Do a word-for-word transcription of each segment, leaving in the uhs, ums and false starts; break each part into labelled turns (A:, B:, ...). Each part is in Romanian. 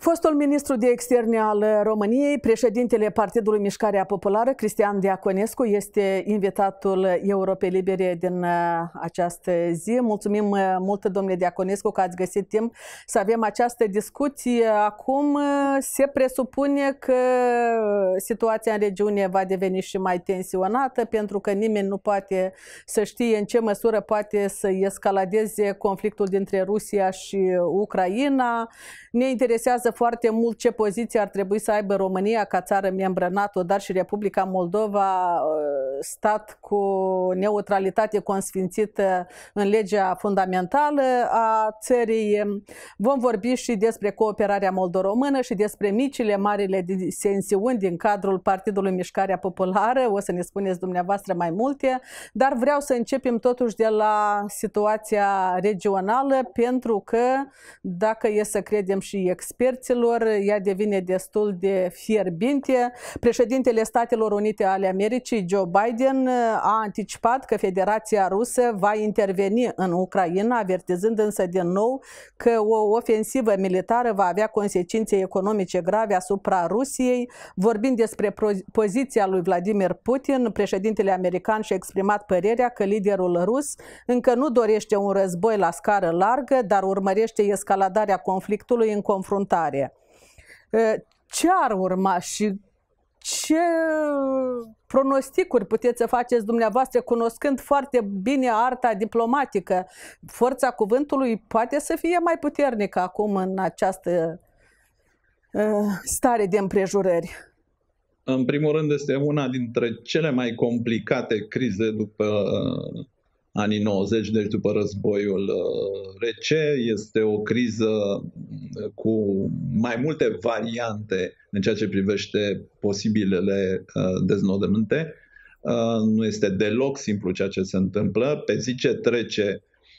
A: Fostul ministru de externe al României, președintele Partidului Mișcarea Populară, Cristian Diaconescu, este invitatul Europei Libere din această zi. Mulțumim mult, domnule Diaconescu, că ați găsit timp să avem această discuție. Acum se presupune că situația în regiune va deveni și mai tensionată, pentru că nimeni nu poate să știe în ce măsură poate să escaladeze conflictul dintre Rusia și Ucraina. Ne interesează foarte mult ce poziție ar trebui să aibă România ca țară membră NATO, dar și Republica Moldova, stat cu neutralitate consfințită în legea fundamentală a țării. Vom vorbi și despre cooperarea moldo-română și despre micile, marile disensiuni din cadrul Partidului Mișcarea Populară. O să ne spuneți dumneavoastră mai multe, dar vreau să începem totuși de la situația regională, pentru că, dacă e să credem și experților, ea devine destul de fierbinte. Președintele Statelor Unite ale Americii, Joe Biden, a anticipat că Federația Rusă va interveni în Ucraina, avertizând însă din nou că o ofensivă militară va avea consecințe economice grave asupra Rusiei. Vorbind despre poziția lui Vladimir Putin, președintele american și-a exprimat părerea că liderul rus încă nu dorește un război la scară largă, dar urmărește escaladarea conflictului în confruntare. Ce ar urma și ce pronosticuri puteți să faceți dumneavoastră, cunoscând foarte bine arta diplomatică? Forța cuvântului poate să fie mai puternică acum în această stare de împrejurări?
B: În primul rând, este una dintre cele mai complicate crize după anii nouăzeci, deci după războiul rece. Este o criză cu mai multe variante în ceea ce privește posibilele deznodământe. Nu este deloc simplu ceea ce se întâmplă. Pe zi ce trece,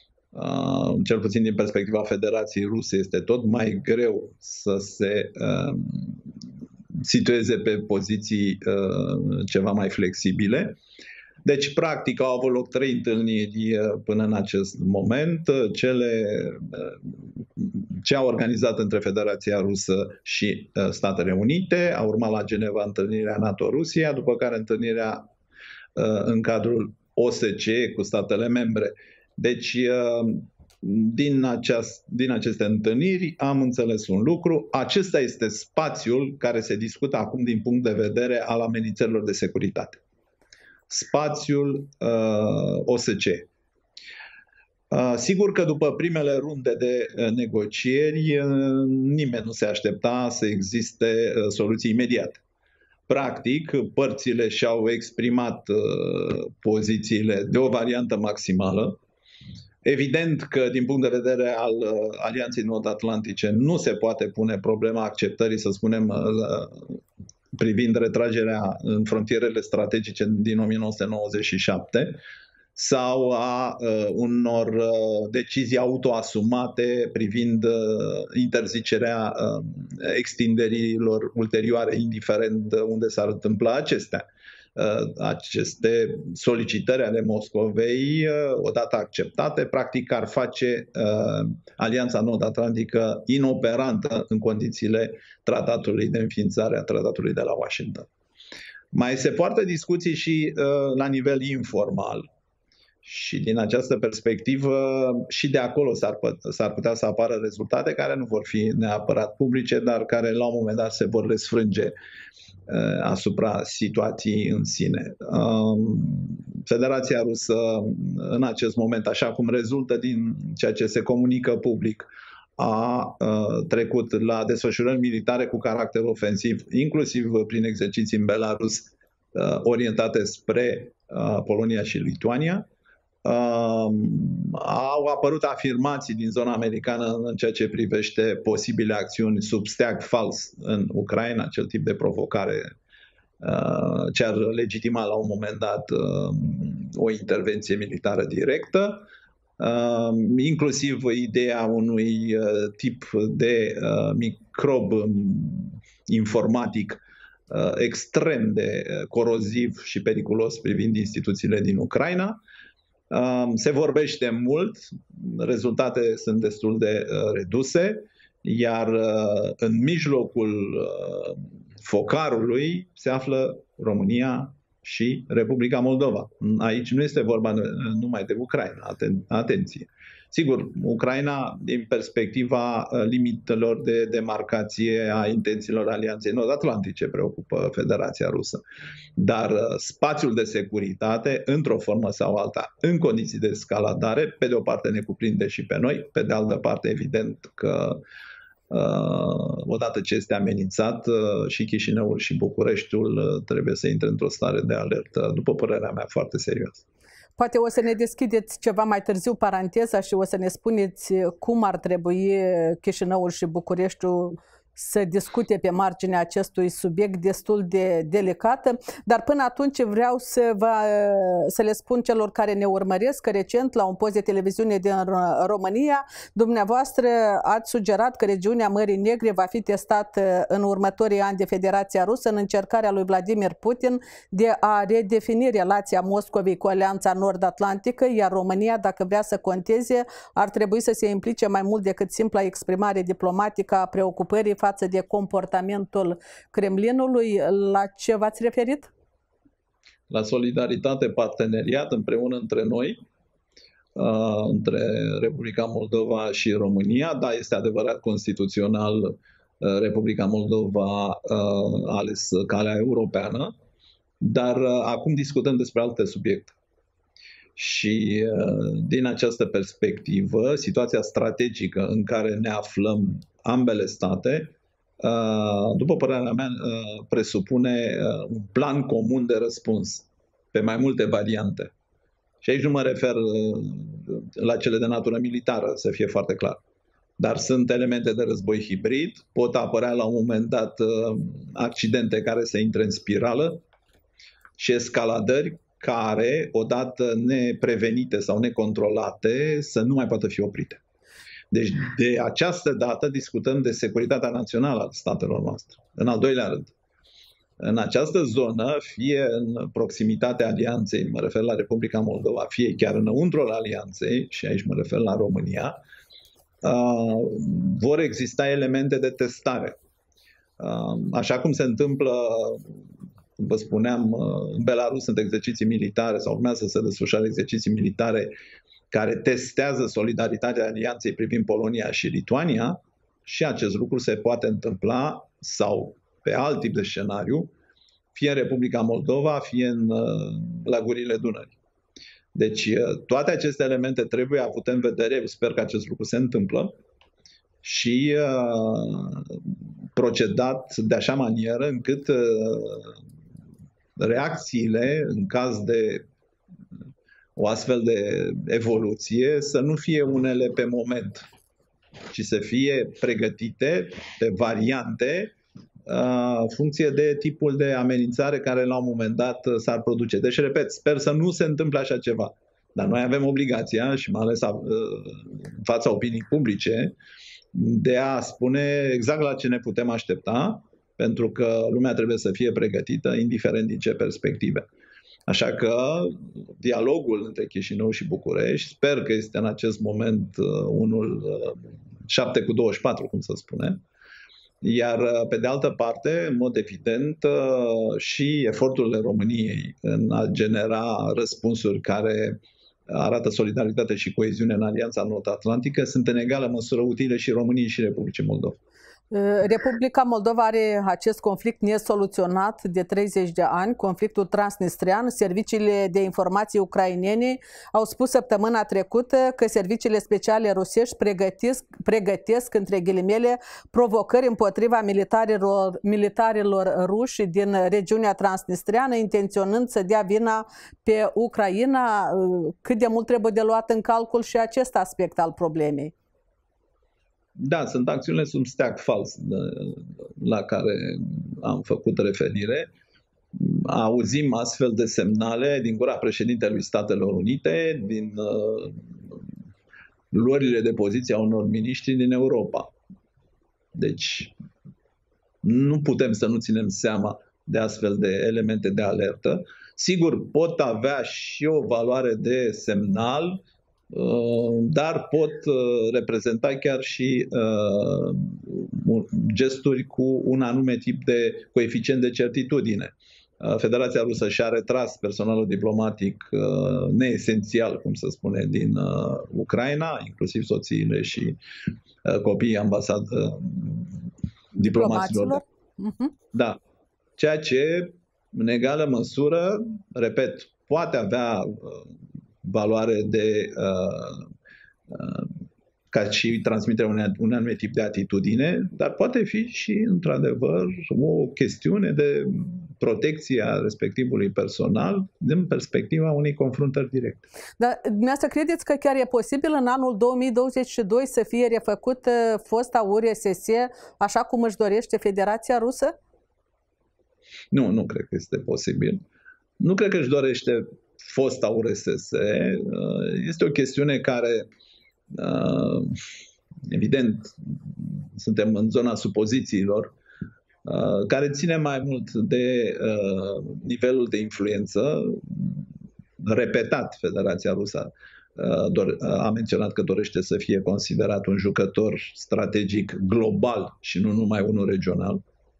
B: cel puțin din perspectiva Federației Ruse, este tot mai greu să se situeze pe poziții ceva mai flexibile. Deci, practic, au avut loc trei întâlniri până în acest moment, cele ce au organizat între Federația Rusă și Statele Unite. A urmat la Geneva întâlnirea NATO-Rusia, după care întâlnirea în cadrul O S C E cu statele membre. Deci, din, aceast, din aceste întâlniri am înțeles un lucru. Acesta este spațiul care se discută acum din punct de vedere al amenințărilor de securitate. Spațiul uh, O S C E. Uh, sigur că după primele runde de uh, negocieri, uh, nimeni nu se aștepta să existe uh, soluții imediate. Practic, părțile și-au exprimat uh, pozițiile de o variantă maximală. Evident că, din punct de vedere al uh, Alianței Nord-Atlantice, nu se poate pune problema acceptării, să spunem, uh, privind retragerea în frontierele strategice din o mie nouă sute nouăzeci și șapte sau a uh, unor uh, decizii autoasumate privind uh, interzicerea uh, extinderilor ulterioare, indiferent de unde s-ar întâmpla acestea. Uh, aceste solicitări ale Moscovei, uh, odată acceptate, practic ar face uh, Alianța Nord-Atlantică inoperantă în condițiile tratatului de înființare a tratatului de la Washington. Mai se poartă discuții și uh, la nivel informal. Și din această perspectivă, și de acolo s-ar putea să apară rezultate care nu vor fi neapărat publice, dar care la un moment dat se vor răsfrânge asupra situației în sine. Federația Rusă, în acest moment, așa cum rezultă din ceea ce se comunică public, a trecut la desfășurări militare cu caracter ofensiv, inclusiv prin exerciții în Belarus, orientate spre Polonia și Lituania. Au apărut afirmații din zona americană în ceea ce privește posibile acțiuni sub steag fals în Ucraina, acel tip de provocare ce ar legitima la un moment dat o intervenție militară directă, inclusiv ideea unui tip de microb informatic extrem de coroziv și periculos privind instituțiile din Ucraina. Se vorbește mult, rezultate sunt destul de reduse. iar în mijlocul focarului se află România și Republica Moldova. Aici nu este vorba numai de Ucraina, aten atenție. Sigur, Ucraina, din perspectiva limitelor de demarcație a intențiilor Alianței Nord-Atlantice, preocupă Federația Rusă. Dar spațiul de securitate, într-o formă sau alta, în condiții de escaladare, pe de o parte ne cuprinde și pe noi, pe de altă parte, evident că odată ce este amenințat, și Chișinăul și Bucureștiul trebuie să intre într-o stare de alertă, după părerea mea, foarte serioasă.
A: Poate o să ne deschideți ceva mai târziu paranteza și o să ne spuneți cum ar trebui Chișinăul și Bucureștiul să discute pe marginea acestui subiect destul de delicat, dar până atunci vreau să, vă, să le spun celor care ne urmăresc că recent la un post de televiziune din România, dumneavoastră ați sugerat că regiunea Mării Negre va fi testată în următorii ani de Federația Rusă în încercarea lui Vladimir Putin de a redefini relația Moscovei cu Alianța Nord-Atlantică, iar România, dacă vrea să conteze, ar trebui să se implice mai mult decât simpla exprimare diplomatică a preocupării față de comportamentul Kremlinului. La ce v-ați referit?
B: La solidaritate, parteneriat împreună între noi, între Republica Moldova și România. Da, este adevărat, constituțional Republica Moldova a ales calea europeană, dar acum discutăm despre alte subiecte. Și din această perspectivă, situația strategică în care ne aflăm ambele state, după părerea mea, presupune un plan comun de răspuns pe mai multe variante. Și aici nu mă refer la cele de natură militară, să fie foarte clar. Dar sunt elemente de război hibrid, pot apărea la un moment dat accidente care să intre în spirală și escaladări care, odată neprevenite sau necontrolate, să nu mai poată fi oprite. Deci, de această dată discutăm de securitatea națională a statelor noastre. În al doilea rând, în această zonă, fie în proximitatea alianței, mă refer la Republica Moldova, fie chiar înăuntrul alianței, și aici mă refer la România, uh, vor exista elemente de testare. Uh, așa cum se întâmplă, vă spuneam, în Belarus sunt exerciții militare sau urmează să se desfășoare exerciții militare care testează solidaritatea alianței privind Polonia și Lituania, și acest lucru se poate întâmpla sau pe alt tip de scenariu, fie în Republica Moldova, fie în lagurile Dunării. Deci toate aceste elemente trebuie avute în vedere, eu sper că acest lucru se întâmplă, și uh, procedat de așa manieră încât uh, reacțiile în caz de o astfel de evoluție să nu fie unele pe moment, ci să fie pregătite pe variante în funcție de tipul de amenințare care la un moment dat s-ar produce. Deci, repet, sper să nu se întâmple așa ceva. Dar noi avem obligația, și mai ales în fața opinii publice, de a spune exact la ce ne putem aștepta, pentru că lumea trebuie să fie pregătită, indiferent din ce perspective. Așa că dialogul între Chișinău și București, sper că este în acest moment unul șapte cu douăzeci și patru, cum să spune. Iar pe de altă parte, în mod evident, și eforturile României în a genera răspunsuri care arată solidaritate și coeziune în Alianța Nord-Atlantică sunt în egală măsură utile și României și Republicii Moldova.
A: Republica Moldova are acest conflict nesoluționat de treizeci de ani, conflictul transnistrian. Serviciile de informații ucrainene au spus săptămâna trecută că serviciile speciale rusești pregătesc, pregătesc între ghilimele, provocări împotriva militarilor, militarilor ruși din regiunea transnistriană, intenționând să dea vina pe Ucraina. Cât de mult trebuie de luat în calcul și acest aspect al problemei?
B: Da, sunt acțiunile sub steag fals la care am făcut referire. Auzim astfel de semnale din gura președintelui Statelor Unite, din uh, luările de poziție a unor miniștri din Europa. Deci nu putem să nu ținem seama de astfel de elemente de alertă. Sigur, pot avea și o valoare de semnal dar pot reprezenta chiar și gesturi cu un anume tip de coeficient de certitudine. Federația Rusă și-a retras personalul diplomatic neesențial, cum se spune, din Ucraina, inclusiv soțiile și copiii ambasadă diplomaților. Uh-huh. Da. Ceea ce, în egală măsură, repet, poate avea valoare de uh, uh, ca și transmiterea unui, un anumit tip de atitudine, dar poate fi și, într-adevăr, o chestiune de protecție a respectivului personal din perspectiva unei confruntări directe.
A: Dar dumneavoastră credeți că chiar e posibil în anul două mii douăzeci și doi să fie refăcută fosta U R S S așa cum își dorește Federația Rusă?
B: Nu, nu cred că este posibil. Nu cred că își dorește fosta U R S S. Este o chestiune care, evident, suntem în zona supozițiilor, care ține mai mult de nivelul de influență. Repetat, Federația Rusă a menționat că dorește să fie considerat un jucător strategic global și nu numai unul regional.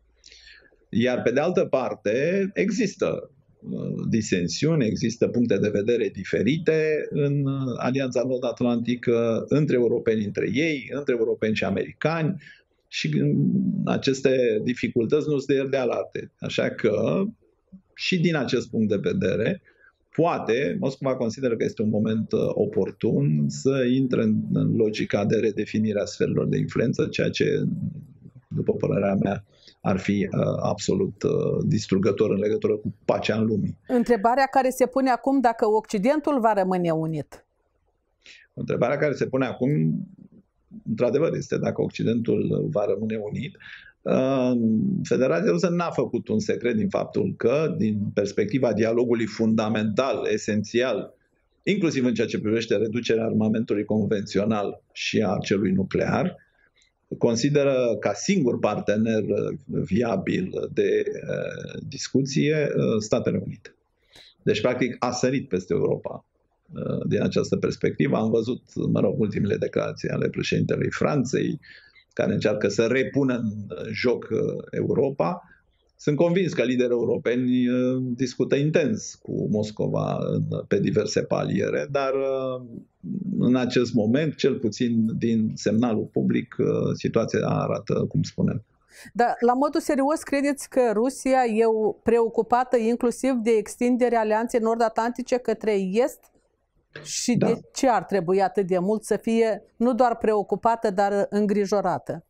B: Iar pe de altă parte există disensiuni, există puncte de vedere diferite în Alianța Nord-Atlantică, între europeni între ei, între europeni și americani, și aceste dificultăți nu sunt de alate. Așa că și din acest punct de vedere, poate Moscova consideră că este un moment oportun să intre în, în logica de redefinire a sferelor de influență, ceea ce, după părerea mea, ar fi uh, absolut uh, distrugător în legătură cu pacea în lumii.
A: Întrebarea care se pune acum, dacă Occidentul va rămâne unit?
B: Întrebarea care se pune acum, într-adevăr, este dacă Occidentul va rămâne unit. Uh, Federația Rusă n-a făcut un secret din faptul că, din perspectiva dialogului fundamental, esențial, inclusiv în ceea ce privește reducerea armamentului convențional și a celui nuclear, consideră ca singur partener viabil de uh, discuție uh, Statele Unite. Deci, practic, a sărit peste Europa uh, din această perspectivă. Am văzut, mă rog, ultimele declarații ale președintelui Franței, care încearcă să repună în joc uh, Europa. Sunt convins că liderii europeni uh, discută intens cu Moscova uh, pe diverse paliere, dar uh, în acest moment, cel puțin din semnalul public, situația arată cum spunem.
A: Dar la modul serios, credeți că Rusia e preocupată inclusiv de extinderea Alianței Nord-Atlantice către Est? Și da. De ce ar trebui atât de mult să fie nu doar preocupată, dar îngrijorată?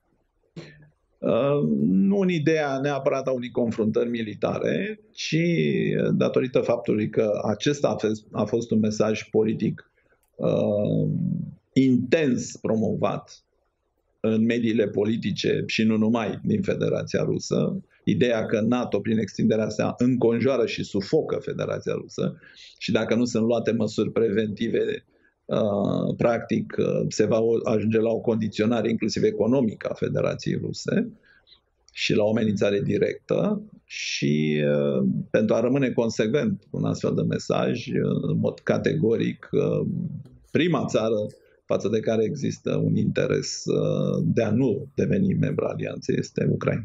B: Uh, nu în ideea neapărat a unei confruntări militare, ci datorită faptului că acesta a fost, a fost un mesaj politic Uh, intens promovat în mediile politice și nu numai din Federația Rusă, ideea că NATO prin extinderea sa înconjoară și sufocă Federația Rusă și dacă nu sunt luate măsuri preventive, uh, practic uh, se va ajunge la o condiționare inclusiv economică a Federației Ruse și la o amenințare directă și uh, pentru a rămâne consecvent cu un astfel de mesaj, uh, în mod categoric, uh, prima țară față de care există un interes uh, de a nu deveni membru alianței este Ucraina.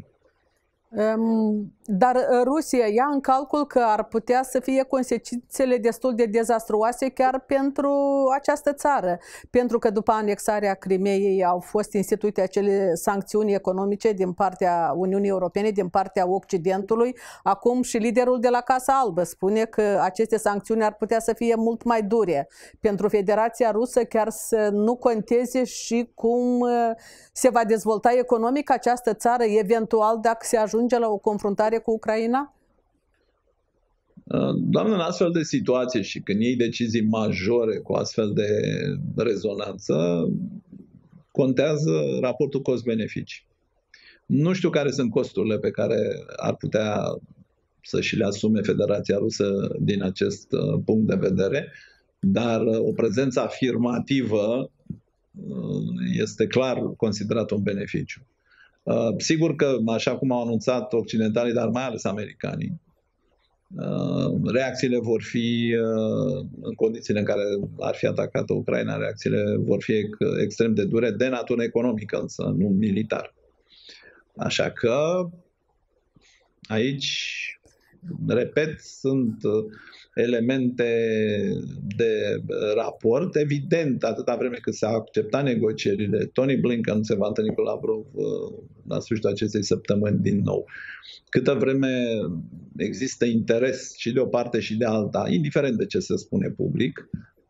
A: Dar Rusia ia în calcul că ar putea să fie consecințele destul de dezastruoase chiar pentru această țară, pentru că după anexarea Crimeei au fost instituite acele sancțiuni economice din partea Uniunii Europene, din partea Occidentului. Acum și liderul de la Casa Albă spune că aceste sancțiuni ar putea să fie mult mai dure pentru Federația Rusă, chiar să nu conteze și cum se va dezvolta economic această țară, eventual dacă se ajunge la o confruntare cu Ucraina?
B: Doamne, în astfel de situație și când iei decizii majore cu astfel de rezonanță, contează raportul cost-beneficii. Nu știu care sunt costurile pe care ar putea să și le asume Federația Rusă din acest punct de vedere, dar o prezență afirmativă este clar considerat un beneficiu. Sigur că, așa cum au anunțat occidentalii, dar mai ales americanii, Reacțiile vor fi, în condițiile în care ar fi atacată Ucraina, reacțiile vor fi extrem de dure, de natură economică, însă nu militar. Așa că aici, repet, sunt elemente de raport. Evident, atâta vreme cât se accepta negocierile, Tony Blinken se va întâlni cu Lavrov la sfârșitul acestei săptămâni din nou. Câtă vreme există interes și de o parte și de alta, indiferent de ce se spune public,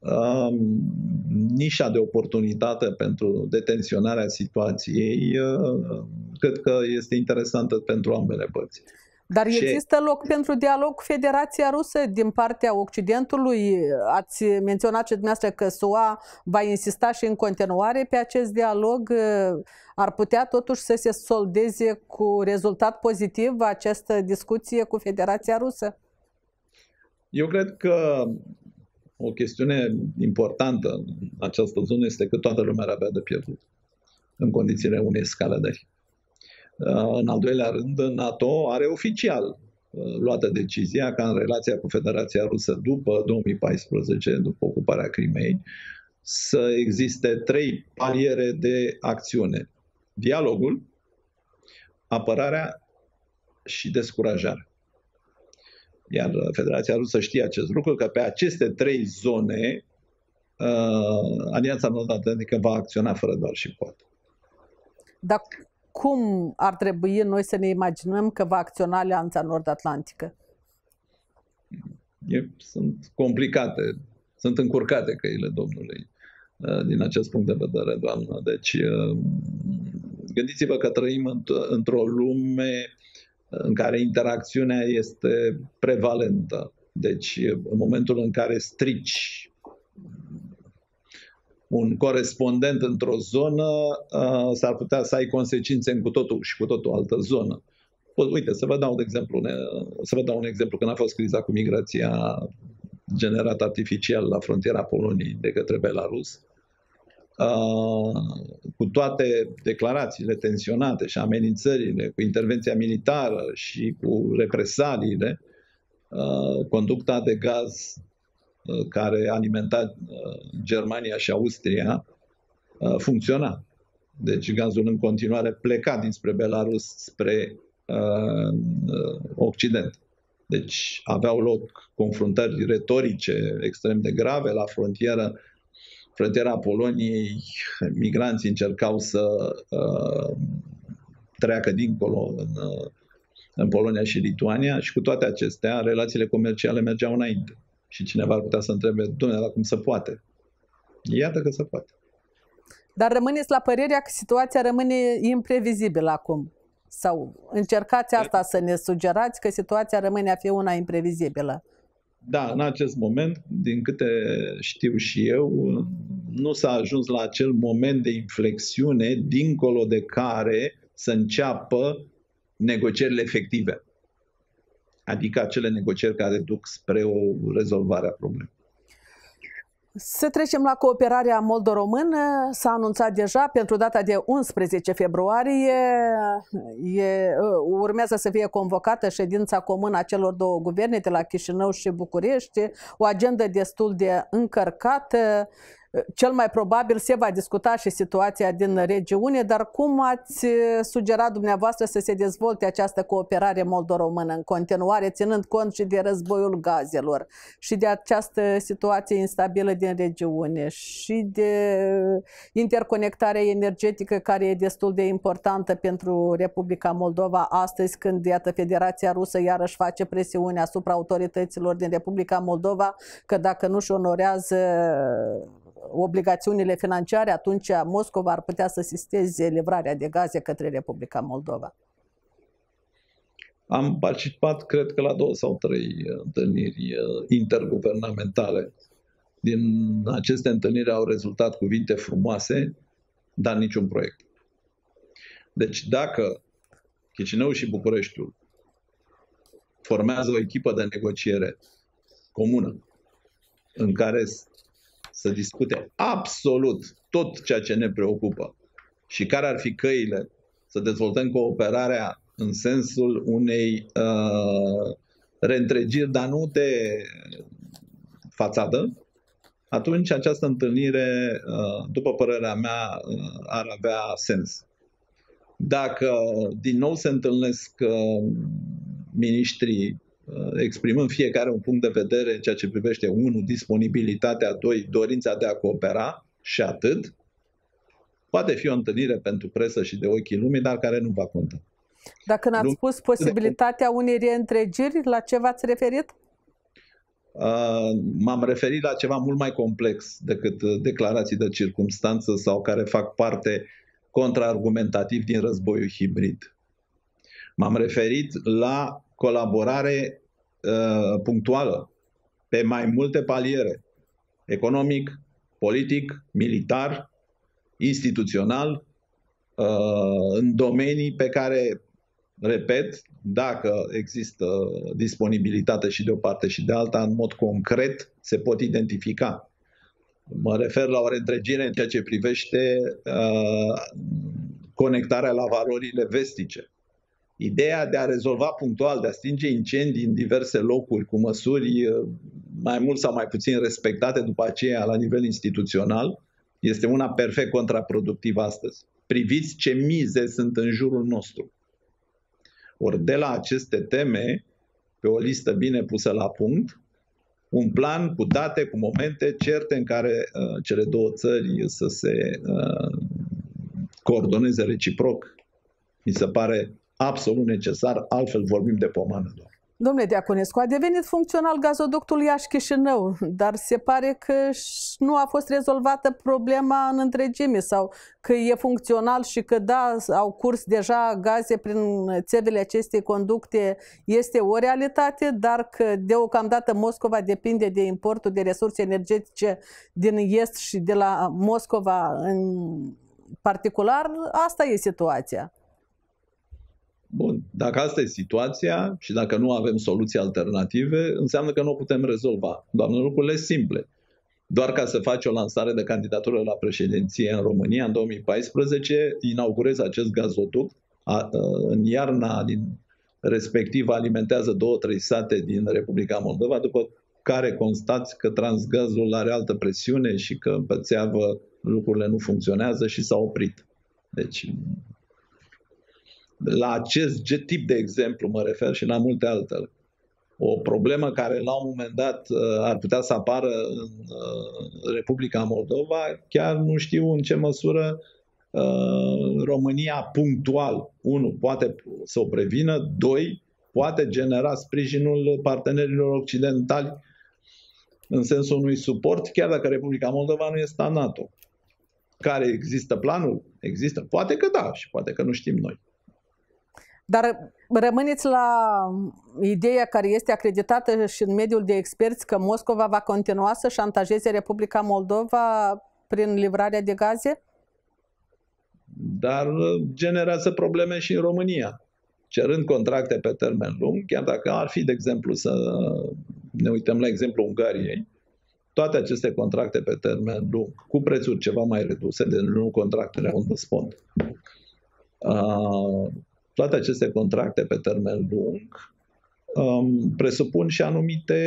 B: nișa de oportunitate pentru detenționarea situației cred că este interesantă pentru ambele părți.
A: Dar există loc pentru dialog cu Federația Rusă din partea Occidentului? Ați menționat și dumneavoastră că S U A va insista și în continuare pe acest dialog. Ar putea totuși să se soldeze cu rezultat pozitiv această discuție cu Federația Rusă?
B: Eu cred că o chestiune importantă în această zonă este că toată lumea ar avea de pierdut în condițiile unei escaladări. În al doilea rând, NATO are oficial luată decizia ca în relația cu Federația Rusă după două mii paisprezece, după ocuparea Crimeei, să existe trei paliere de acțiune. Dialogul, apărarea și descurajarea. Iar Federația Rusă știe acest lucru, că pe aceste trei zone Alianța Nord-Atlantică va acționa fără doar și poate.
A: Dar cum ar trebui noi să ne imaginăm că va acționa Alianța Nord-Atlantică?
B: Sunt complicate, sunt încurcate căile Domnului din acest punct de vedere, doamnă. Deci, gândiți-vă că trăim într-o lume în care interacțiunea este prevalentă. Deci, în momentul în care strici un corespondent într-o zonă, s-ar putea să ai consecințe în cu totul și cu totul altă zonă. Uite, să vă dau un exemplu, să vă dau un exemplu. Când a fost criza cu migrația generată artificial la frontiera Poloniei de către Belarus, cu toate declarațiile tensionate și amenințările cu intervenția militară și cu represaliile, conducta de gaz care alimenta Germania și Austria funcționa. Deci gazul în continuare pleca dinspre Belarus spre uh, Occident. Deci aveau loc confruntări retorice extrem de grave la frontieră. Frontiera Poloniei, migranții încercau să uh, treacă dincolo în, uh, în Polonia și Lituania și cu toate acestea relațiile comerciale mergeau înainte. Și cineva ar putea să întrebe, dom'le, cum se poate? Iată că se poate.
A: Dar rămâneți la părerea că situația rămâne imprevizibilă acum? Sau încercați asta să ne sugerați că situația rămâne a fi una imprevizibilă?
B: Da, în acest moment, din câte știu și eu, nu s-a ajuns la acel moment de inflexiune dincolo de care să înceapă negocierile efective. Adică acele negocieri care duc spre o rezolvare a problemei.
A: Să trecem la cooperarea moldo-română. S-a anunțat deja pentru data de unsprezece februarie. E, urmează să fie convocată ședința comună a celor două guverne de la Chișinău și București. O agendă destul de încărcată. Cel mai probabil se va discuta și situația din regiune, dar cum ați sugerat dumneavoastră să se dezvolte această cooperare moldo-română în continuare, ținând cont și de războiul gazelor și de această situație instabilă din regiune și de interconectarea energetică care e destul de importantă pentru Republica Moldova astăzi, când iată Federația Rusă iarăși face presiune asupra autorităților din Republica Moldova că dacă nu își onorează obligațiunile financiare, atunci Moscova ar putea să asisteze livrarea de gaze către Republica Moldova.
B: Am participat, cred că, la două sau trei întâlniri interguvernamentale. Din aceste întâlniri au rezultat cuvinte frumoase, dar niciun proiect. Deci dacă Chișinău și Bucureștiul formează o echipă de negociere comună în care să discute absolut tot ceea ce ne preocupă și care ar fi căile să dezvoltăm cooperarea în sensul unei uh, reîntregiri, dar nu de fațadă, atunci această întâlnire, după părerea mea, ar avea sens. Dacă din nou se întâlnesc miniștrii exprimând fiecare un punct de vedere în ceea ce privește, unu, disponibilitatea, doi, dorința de a coopera și atât, poate fi o întâlnire pentru presă și de ochii lumii, dar care nu va conta.
A: Dacă n-ați nu... spus posibilitatea unei reîntregiri, la ce v-ați referit?
B: M-am referit la ceva mult mai complex decât declarații de circumstanță sau care fac parte contraargumentativ din războiul hibrid. M-am referit la colaborare uh, punctuală pe mai multe paliere: economic, politic, militar, instituțional, uh, în domenii pe care, repet, dacă există disponibilitate și de o parte și de alta, în mod concret se pot identifica. Mă refer la o reîntregire în ceea ce privește uh, conectarea la valorile vestice. Ideea de a rezolva punctual, de a stinge incendii în diverse locuri cu măsuri uh, mai mult sau mai puțin respectate după aceea la nivel instituțional, este una perfect contraproductivă astăzi. Priviți ce mize sunt în jurul nostru. Ori de la aceste teme, pe o listă bine pusă la punct, un plan cu date, cu momente certe în care uh, cele două țări să se uh, coordoneze reciproc, mi se pare absolut necesar, altfel vorbim de pomană doar.
A: Domnule Diaconescu, a devenit funcțional gazoductul Iași-Chișinău, dar se pare că nu a fost rezolvată problema în întregime sau că e funcțional și că da, au curs deja gaze prin țevele acestei conducte, este o realitate, dar că deocamdată Moscova depinde de importul de resurse energetice din est și de la Moscova în particular, asta e situația.
B: Bun, dacă asta e situația și dacă nu avem soluții alternative, înseamnă că nu o putem rezolva. Doamne, lucrurile simple. Doar ca să faci o lansare de candidatură la președinție în România în două mii paisprezece, inaugurezi acest gazoduct, a, a, în iarna din respectiv alimentează două, trei sate din Republica Moldova, după care constați că Transgazul are altă presiune și că pe țeavă lucrurile nu funcționează și s-a oprit. Deci, la acest tip de exemplu mă refer și la multe altele. O problemă care la un moment dat ar putea să apară în Republica Moldova, chiar nu știu în ce măsură România punctual, unu, poate să o prevină, doi, poate genera sprijinul partenerilor occidentali în sensul unui suport, chiar dacă Republica Moldova nu este a NATO. Care există planul? Există. Poate că da și poate că nu știm noi.
A: Dar rămâneți la ideea care este acreditată și în mediul de experți că Moscova va continua să șantajeze Republica Moldova prin livrarea de gaze?
B: Dar generează probleme și în România, cerând contracte pe termen lung, chiar dacă ar fi, de exemplu, să ne uităm la exemplu Ungariei, toate aceste contracte pe termen lung, cu prețuri ceva mai reduse, de nu contractele on the spot, uh, toate aceste contracte pe termen lung um, presupun și anumite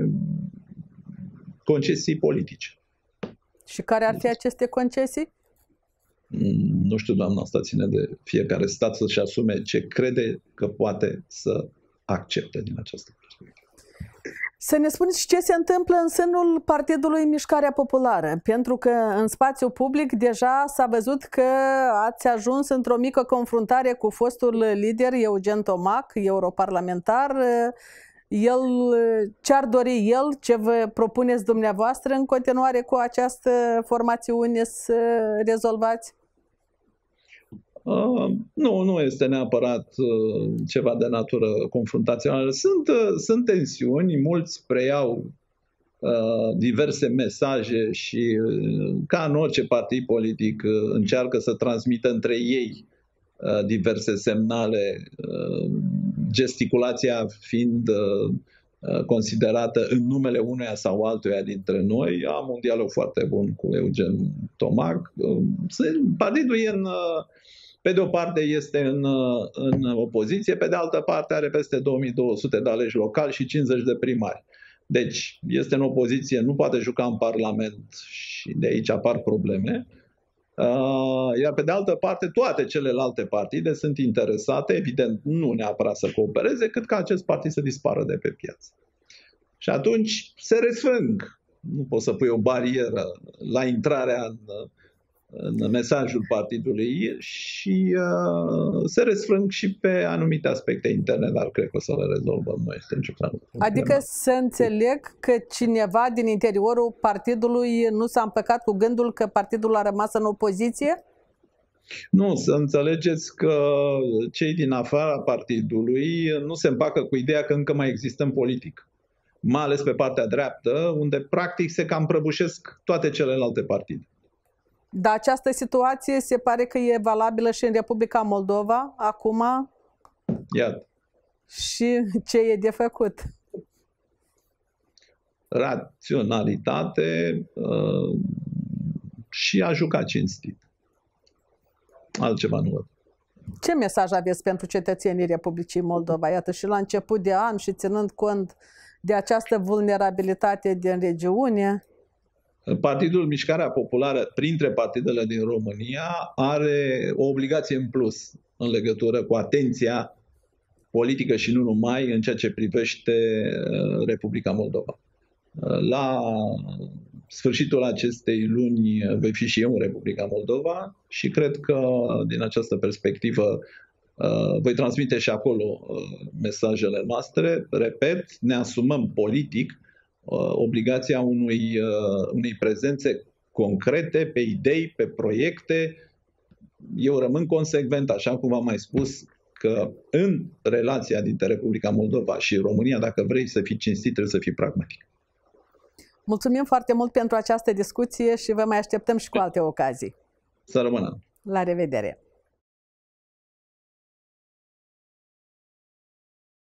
B: concesii politice.
A: Și care ar fi aceste concesii?
B: Nu știu, doamna, asta ține de fiecare stat să-și asume ce crede că poate să accepte din această perspectivă.
A: Să ne spuneți ce se întâmplă în sânul Partidului Mișcarea Populară, pentru că în spațiu public deja s-a văzut că ați ajuns într-o mică confruntare cu fostul lider Eugen Tomac, europarlamentar. El, ce-ar dori el, ce vă propuneți dumneavoastră în continuare cu această formațiune să rezolvați?
B: Uh, nu, nu este neapărat uh, ceva de natură confruntațională. Sunt, uh, sunt tensiuni, mulți preiau uh, diverse mesaje și, uh, ca în orice partid politic, uh, încearcă să transmită între ei uh, diverse semnale, uh, gesticulația fiind uh, considerată în numele unuia sau altuia dintre noi. Am un dialog foarte bun cu Eugen Tomac. Uh, partidul e în... Uh, Pe de o parte este în, în opoziție, pe de altă parte are peste două mii două sute de aleși locali și cincizeci de primari. Deci este în opoziție, nu poate juca în Parlament și de aici apar probleme. Iar pe de altă parte, toate celelalte partide sunt interesate, evident, nu neapărat să coopereze, cât ca acest partid să dispară de pe piață. Și atunci se resfrâng. Nu poți să pui o barieră la intrarea în, în mesajul partidului și uh, se resfrâng și pe anumite aspecte interne, dar cred că o să le rezolvăm noi.
A: Adică să înțeleg că cineva din interiorul partidului nu s-a împăcat cu gândul că partidul a rămas în opoziție?
B: Nu, să înțelegeți că cei din afara partidului nu se împacă cu ideea că încă mai există în politică. Mai ales pe partea dreaptă, unde practic se cam prăbușesc toate celelalte partide.
A: Dar această situație se pare că e valabilă și în Republica Moldova, acum?
B: Iată.
A: Și ce e de făcut?
B: Raționalitate uh, și a juca cinstit. Altceva nu văd.
A: Ce mesaj aveți pentru cetățenii Republicii Moldova? Iată, și la început de an și ținând cont de această vulnerabilitate din regiune?
B: Partidul Mișcarea Populară, printre partidele din România, are o obligație în plus în legătură cu atenția politică și nu numai în ceea ce privește Republica Moldova. La sfârșitul acestei luni voi fi și eu în Republica Moldova și cred că din această perspectivă voi transmite și acolo mesajele noastre. Repet, ne asumăm politic obligația unui, unei prezențe concrete pe idei, pe proiecte. Eu rămân consecvent, așa cum v-am mai spus, că în relația dintre Republica Moldova și România, dacă vrei să fii cinstit, trebuie să fii pragmatic.
A: Mulțumim foarte mult pentru această discuție și vă mai așteptăm și cu alte ocazii.
B: Să rămână!
A: La revedere!